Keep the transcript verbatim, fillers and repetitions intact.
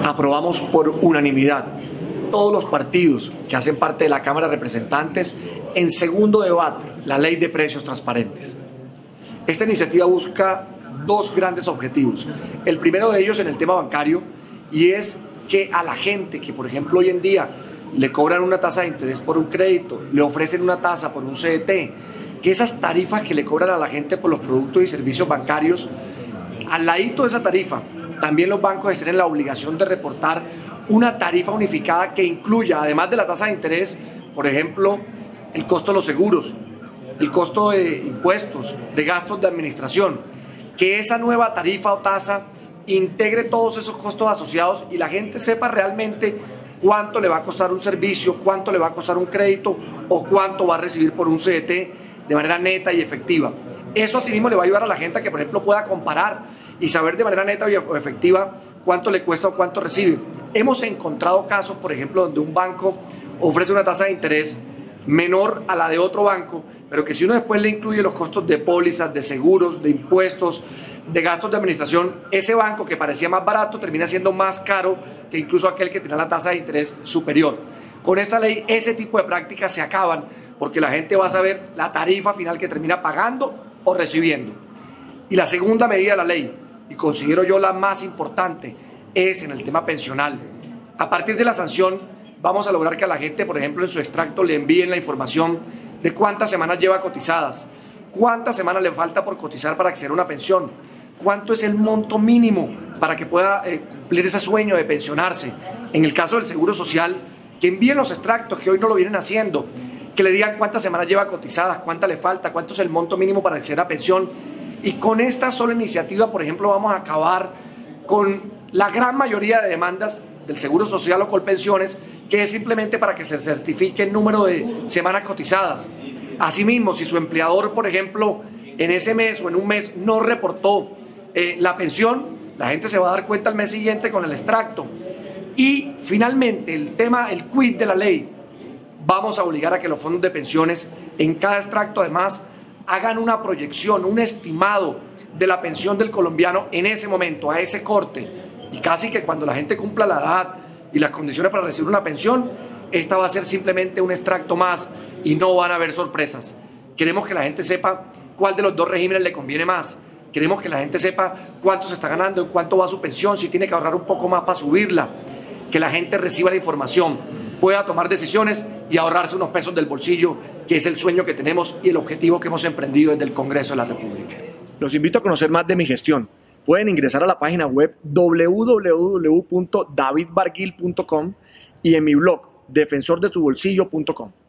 aprobamos por unanimidad, todos los partidos que hacen parte de la Cámara de Representantes, en segundo debate, la Ley de Precios Transparentes. Esta iniciativa busca dos grandes objetivos. El primero de ellos en el tema bancario, y es que a la gente que, por ejemplo, hoy en día le cobran una tasa de interés por un crédito, le ofrecen una tasa por un C D T, que esas tarifas que le cobran a la gente por los productos y servicios bancarios, al ladito de esa tarifa, también los bancos tienen la obligación de reportar una tarifa unificada que incluya, además de la tasa de interés, por ejemplo, el costo de los seguros, el costo de impuestos, de gastos de administración, que esa nueva tarifa o tasa integre todos esos costos asociados y la gente sepa realmente cuánto le va a costar un servicio, cuánto le va a costar un crédito o cuánto va a recibir por un C D T de manera neta y efectiva. Eso asimismo le va a ayudar a la gente a que, por ejemplo, pueda comparar y saber de manera neta o efectiva cuánto le cuesta o cuánto recibe. Hemos encontrado casos, por ejemplo, donde un banco ofrece una tasa de interés menor a la de otro banco, pero que si uno después le incluye los costos de pólizas, de seguros, de impuestos, de gastos de administración, ese banco que parecía más barato termina siendo más caro que incluso aquel que tenía la tasa de interés superior. Con esta ley, ese tipo de prácticas se acaban porque la gente va a saber la tarifa final que termina pagando o recibiendo. Y la segunda medida de la ley, y considero yo la más importante, es en el tema pensional. A partir de la sanción, vamos a lograr que a la gente, por ejemplo, en su extracto le envíen la información de cuántas semanas lleva cotizadas, cuántas semanas le falta por cotizar para acceder a una pensión, cuánto es el monto mínimo para que pueda eh, cumplir ese sueño de pensionarse. En el caso del Seguro Social, que envíen los extractos, que hoy no lo vienen haciendo, que le digan cuántas semanas lleva cotizadas, cuánta le falta, cuánto es el monto mínimo para acceder a pensión. Y con esta sola iniciativa, por ejemplo, vamos a acabar con la gran mayoría de demandas del Seguro Social o Colpensiones, que es simplemente para que se certifique el número de semanas cotizadas. Asimismo, si su empleador, por ejemplo, en ese mes o en un mes no reportó eh, la pensión, la gente se va a dar cuenta al mes siguiente con el extracto. Y finalmente, el tema, el quid de la ley, vamos a obligar a que los fondos de pensiones en cada extracto además hagan una proyección, un estimado de la pensión del colombiano en ese momento, a ese corte, y casi que cuando la gente cumpla la edad y las condiciones para recibir una pensión, esta va a ser simplemente un extracto más y no van a haber sorpresas. Queremos que la gente sepa cuál de los dos regímenes le conviene más. Queremos que la gente sepa cuánto se está ganando, en cuánto va su pensión, si tiene que ahorrar un poco más para subirla, que la gente reciba la información, pueda tomar decisiones y ahorrarse unos pesos del bolsillo, que es el sueño que tenemos y el objetivo que hemos emprendido desde el Congreso de la República. Los invito a conocer más de mi gestión. Pueden ingresar a la página web w w w punto david barguil punto com y en mi blog defensor de su bolsillo punto com.